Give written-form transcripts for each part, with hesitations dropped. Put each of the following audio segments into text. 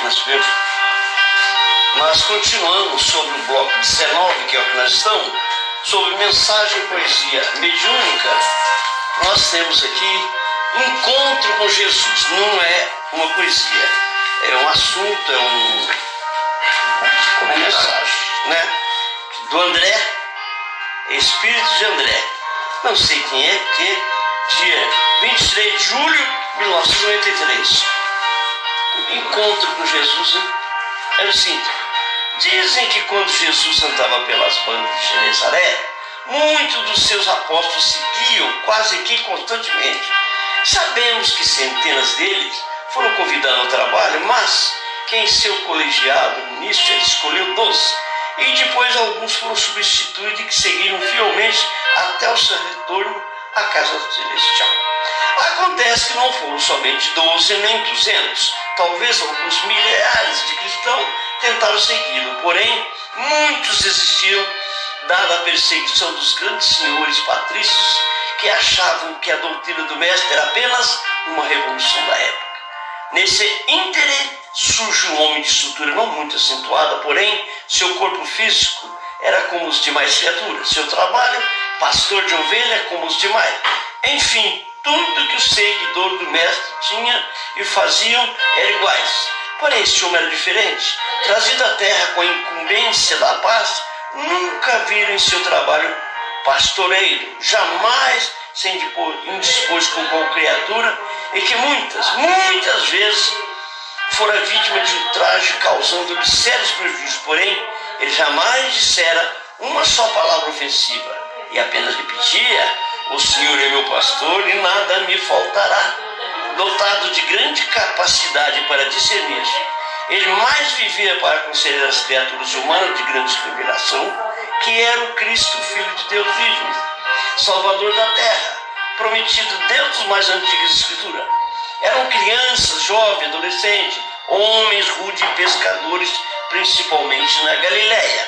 viu? Nós continuamos sobre o bloco 19, que é o que nós estamos, sobre mensagem e poesia mediúnica. Nós temos aqui encontro com Jesus. Não é uma poesia, é um assunto, é uma mensagem, né? Do André, Espírito de André. Não sei quem é, porque dia 23 de julho de 1993. Encontro com Jesus, né? É o seguinte: dizem que quando Jesus andava pelas bandas de Genezaré, muitos dos seus apóstolos seguiam quase que constantemente. Sabemos que centenas deles foram convidados ao trabalho, mas que em seu colegiado, no início, ele escolheu 12. E depois alguns foram substituídos e que seguiram fielmente até o seu retorno à casa celestial. Acontece que não foram somente 12 nem 200, talvez alguns milhares de cristãos tentaram segui-lo, porém muitos desistiram, dada a perseguição dos grandes senhores patrícios que achavam que a doutrina do mestre era apenas uma revolução da época. Nesse íntere surge um homem de estrutura não muito acentuada, porém seu corpo físico era como os demais criaturas, seu trabalho, pastor de ovelha, como os demais. Enfim, tudo que o seguidor do mestre tinha e faziam era iguais. Porém, esse homem era diferente. Trazido à terra com a incumbência da paz, nunca viram em seu trabalho pastoreiro, jamais se indispôs com qual criatura, e que muitas vezes fora vítima de ultraje, causando-lhe sérios prejuízos. Porém, ele jamais dissera uma só palavra ofensiva, e apenas repetia: o Senhor é meu pastor e nada me faltará. Dotado de grande capacidade para discernir, ele mais vivia para aconselhar as criaturas humanas de grande revelação, que era o Cristo, Filho de Deus vivo, Salvador da terra, prometido desde as mais antigas escrituras. Eram crianças, jovens, adolescentes, homens rudes e pescadores, principalmente na Galileia.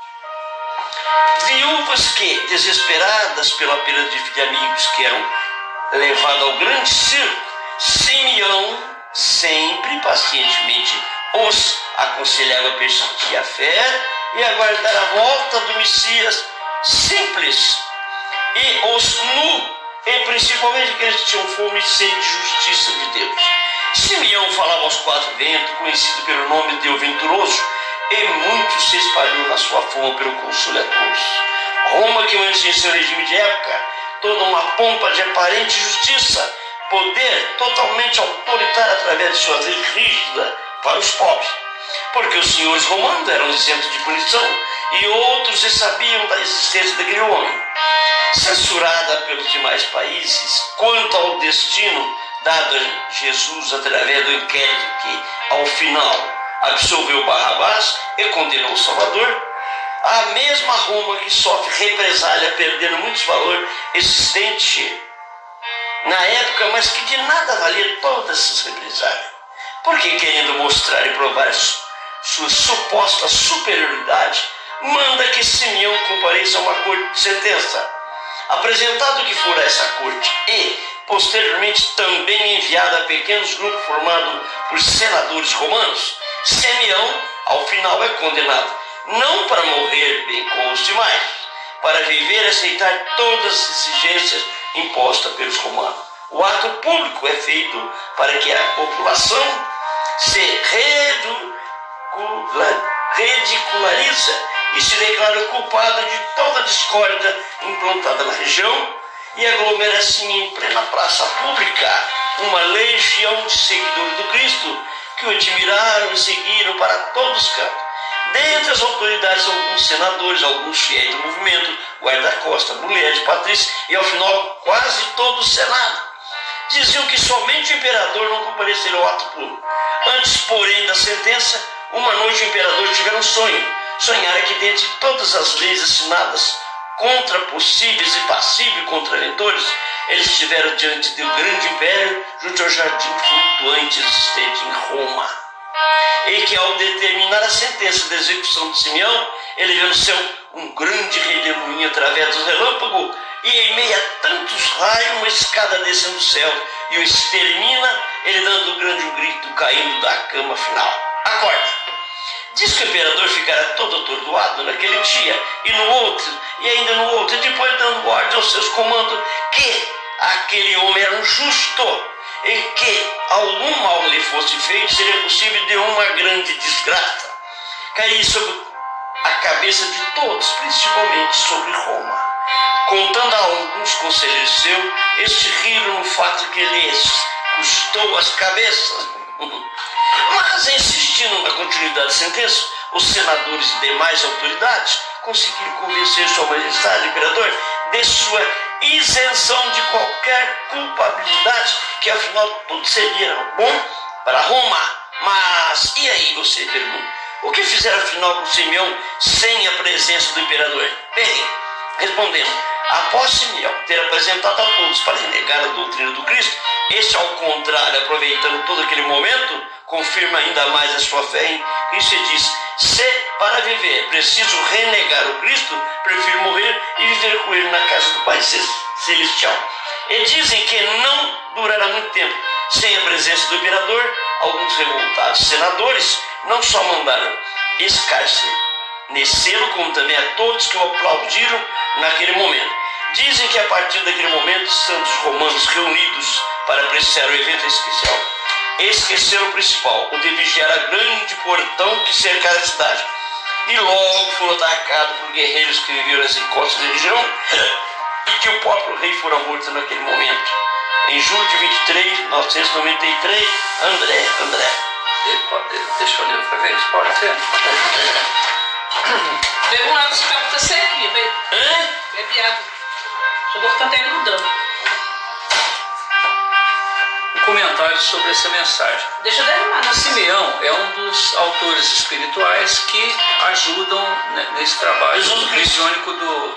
Viúvas que, desesperadas pela perda de amigos que eram levados ao grande circo, Simeão sempre pacientemente os aconselhava a persistir a fé e aguardar a volta do Messias simples, e os e principalmente aqueles que tinham fome e sede de justiça de Deus. Simeão falava aos quatro ventos, conhecido pelo nome de O Venturoso, e muito se espalhou na sua fama pelo consolo a todos. Roma, que antes em seu regime de época, toda uma pompa de aparente justiça, poder totalmente autoritário através de sua lei rígida para os pobres, porque os senhores romanos eram isentos de punição e outros já sabiam da existência daquele homem. Censurada pelos demais países quanto ao destino dado a Jesus através do inquérito que, ao final, absolveu Barrabás e condenou o Salvador, a mesma Roma que sofre represália perdendo muitos valores existentes na época, mas que de nada valia todas essas represálias, porque querendo mostrar e provar sua suposta superioridade, manda que Simeão compareça a uma corte de sentença. Apresentado que fora essa corte e, posteriormente, também enviado a pequenos grupos formados por senadores romanos, Simeão, ao final, é condenado, não para morrer bem com os demais, para viver e aceitar todas as exigências impostas pelos romanos. O ato público é feito para que a população se ridicularize e se declara culpada de toda a discórdia implantada na região, e aglomera assim em plena praça pública uma legião de seguidores do Cristo que o admiraram e seguiram para todos os cantos. Dentre as autoridades, alguns senadores, alguns fiéis do movimento, guarda-costas, mulheres, patrícios e, ao final, quase todo o Senado. Diziam que somente o imperador não compareceria ao ato público. Antes, porém, da sentença, uma noite o imperador tivera um sonho. Sonhara que, dentre todas as leis assinadas contra possíveis e passíveis contraventores, eles estiveram diante do grande império, junto ao jardim flutuante existente em Roma. E que, ao determinar a sentença de execução de Simeão, ele vê no céu um grande redemoinho através do relâmpago, e em meio a tantos raios, uma escada descendo do céu e o extermina, ele dando um grande grito, caindo da cama final. acorda. Diz que o imperador ficara todo atordoado naquele dia e no outro, e ainda no outro, e depois dando ordem aos seus comandos que aquele homem era um justo e que algum mal lhe fosse feito, seria possível de uma grande desgraça cair sobre a cabeça de todos, principalmente sobre Roma. Contando a alguns conselheiros seus, estes riram no fato que lhes custou as cabeças. Mas, insistindo na continuidade da sentença, os senadores e demais autoridades conseguiram convencer Sua Majestade, o Imperador, de sua isenção de qualquer culpabilidade, que afinal tudo seria bom para Roma. Mas, e aí, você pergunta, o que fizeram afinal com Simeão sem a presença do Imperador? Bem, respondemos, após Simeão ter apresentado a todos para renegar a doutrina do Cristo, este, ao contrário, aproveitando todo aquele momento, confirma ainda mais a sua fé em Cristo e diz, se para viver é preciso renegar o Cristo, prefiro morrer e viver com ele na casa do Pai Celestial. E dizem que não durará muito tempo. Sem a presença do imperador, alguns revoltados senadores não só mandaram escarnecê-lo, como também a todos que o aplaudiram naquele momento. Dizem que a partir daquele momento, os santos romanos reunidos para apreciar o evento especial esqueceram o principal, o de vigiar a grande portão que cercara a cidade. E logo foram atacados por guerreiros que viviam nas encostas da região e que o próprio rei fora morto naquele momento. Em julho de 23, 993, André. Deixa eu ler outra vez, pode ser? Bebe um lado, você vai acontecer aqui, bebe. Bebe água. Só vou ficar até grudando. Comentários sobre essa mensagem. Deixa eu derramar. Simeão é um dos autores espirituais que ajudam nesse trabalho messiânico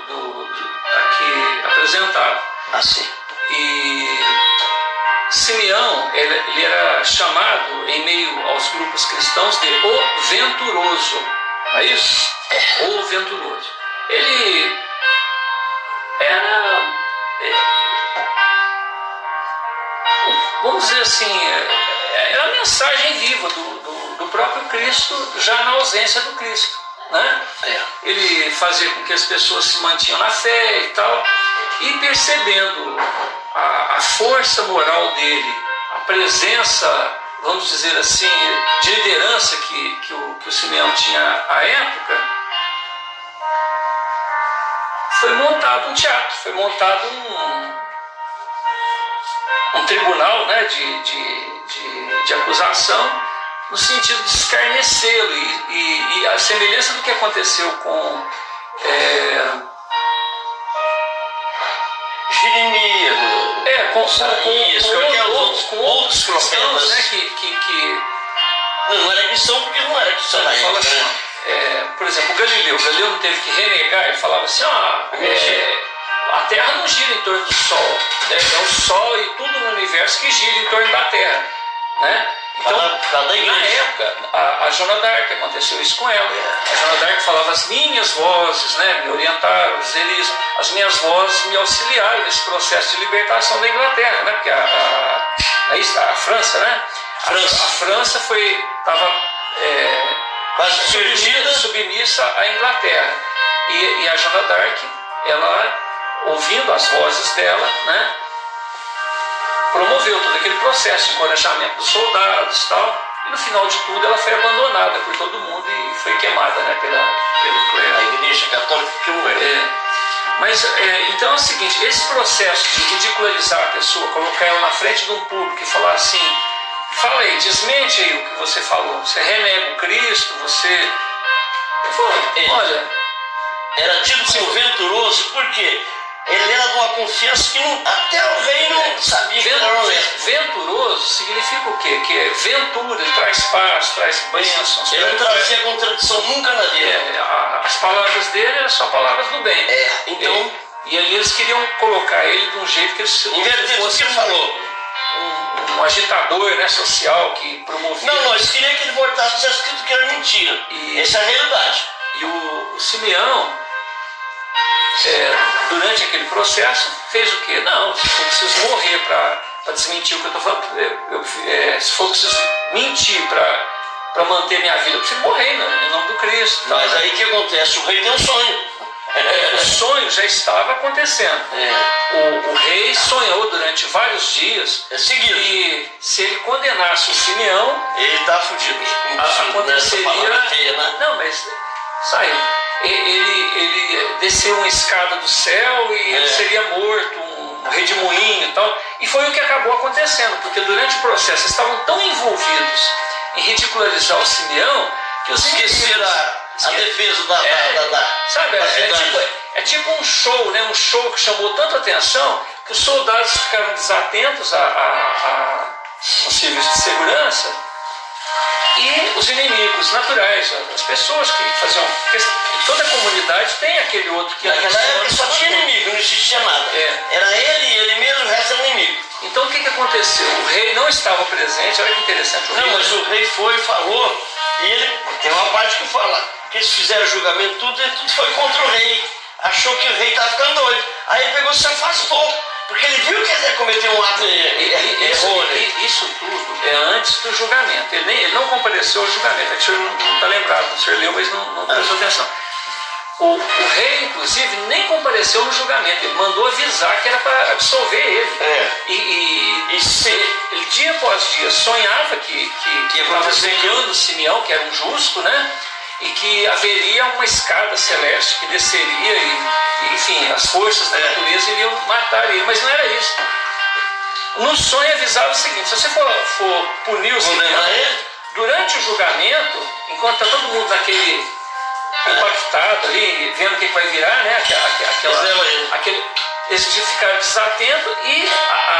aqui apresentado. Assim. E Simeão, ele era chamado em meio aos grupos cristãos de o venturoso. Não é isso? O venturoso. Ele era... vamos dizer assim, era a mensagem viva do próprio Cristo, já na ausência do Cristo, né? Ele fazia com que as pessoas se mantinham na fé e tal, e percebendo a força moral dele, a presença, vamos dizer assim, de liderança que o Simeão tinha à época, foi montado um teatro, foi montado um tribunal, né, de acusação, no sentido de escarnecê-lo, e a semelhança do que aconteceu com Jeremias, com outros cristãos, né, que não era cristão porque não era cristão na época, assim, por exemplo, o Galileu não teve que renegar, ele falava assim, a Terra não gira em torno do Sol, né? É o Sol e tudo no universo que gira em torno da Terra, né? Então, na época, a Joana d'Arc, aconteceu isso com ela. A Joana d'Arc falava, as minhas vozes, né, me orientaram, as minhas vozes me auxiliaram nesse processo de libertação da Inglaterra, né? Porque a França, né? A França estava quase submissa à Inglaterra. E a Joana d'Arc, ela, ouvindo as vozes dela, né, promoveu todo aquele processo de encorajamento dos soldados e tal, e no final de tudo ela foi abandonada por todo mundo e foi queimada, né, pelo clero. A igreja católica que Mas então é o seguinte, esse processo de ridicularizar a pessoa, colocar ela na frente de um público e falar assim, fala aí, desmente aí o que você falou, você renega o Cristo, você... Olha... Era tido como venturoso, por quê? Ele era de uma confiança que até o rei não sabia que era venturoso significa o quê? Que ventura, ele traz paz, traz bênçãos. Ele não trazia contradição nunca na vida. As palavras dele eram só palavras do bem. Então... E ali eles queriam colocar ele de um jeito que ele fosse um agitador, né, social que promovia... Não, eles queriam que ele voltasse a escrito que era mentira. Essa é a realidade. E o Simeão... durante aquele processo, fez o quê? Não, se for preciso morrer para desmentir o que eu estou falando, se for preciso mentir para para manter minha vida, eu preciso morrer em nome do Cristo. Mas aí o que acontece? O rei tem um sonho. O sonho já estava acontecendo. O rei sonhou durante vários dias que se ele condenasse o Simeão, ele está fudido. Aconteceria. Não, mas saiu. Ele desceu uma escada do céu e ele seria morto, um redemoinho e tal. E foi o que acabou acontecendo, porque durante o processo eles estavam tão envolvidos em ridicularizar o Simeão que os esqueceram a defesa da sabe, é tipo um show, né? Um show que chamou tanta atenção que os soldados ficaram desatentos aos serviços de segurança e os inimigos naturais, as pessoas que faziam. Toda a comunidade tem aquele outro que... Naquela época só tinha inimigo, não existia nada. Era ele mesmo, o resto era inimigo. Então o que aconteceu? O rei não estava presente, olha que interessante. Mas o rei foi e falou, e ele tem uma parte que fala que eles fizeram julgamento, tudo foi contra o rei. Achou que o rei estava ficando doido. Aí ele pegou e se afastou, porque ele viu que ele ia cometer um ato errôneo. Isso tudo é antes do julgamento. Ele não compareceu ao julgamento. É que o senhor não está lembrado, o senhor leu, mas não prestou atenção. O rei, inclusive, nem compareceu no julgamento. Ele mandou avisar que era para absolver ele. Ele dia após dia sonhava que estava cegando Simeão, que era um justo, né? E que haveria uma escada celeste que desceria e enfim, as forças da natureza iriam matar ele. Mas não era isso. No sonho avisava o seguinte: se você for punir o Simeão, durante o julgamento, enquanto está todo mundo naquele impactado ali, vendo o que vai virar, né? Eles ficaram desatentos e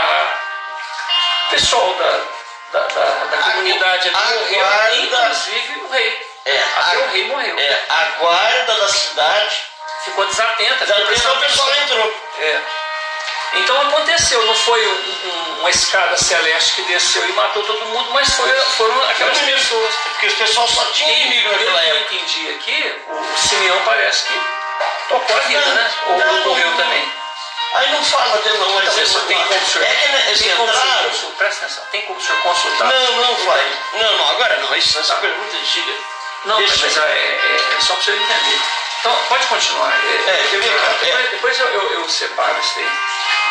o pessoal da comunidade ali morreu, inclusive o rei. Até o rei morreu. A guarda da cidade ficou desatenta. O pessoal entrou. Então aconteceu, não foi uma escada celeste que desceu e matou todo mundo, mas foram aquelas pessoas. Porque o pessoal só tinha inimigo naquela época. Eu entendi aqui, o Simeão parece que tocou a vida, né? Ou morreu também. Aí não fala dele não, mas isso tem como o senhor. Presta atenção, tem como o senhor consultar? Não vai. Não, agora não. Essa pergunta é antiga. Não, mas é só para o senhor entender. Então, pode continuar. Quer ver, cara? Depois eu separo isso aí.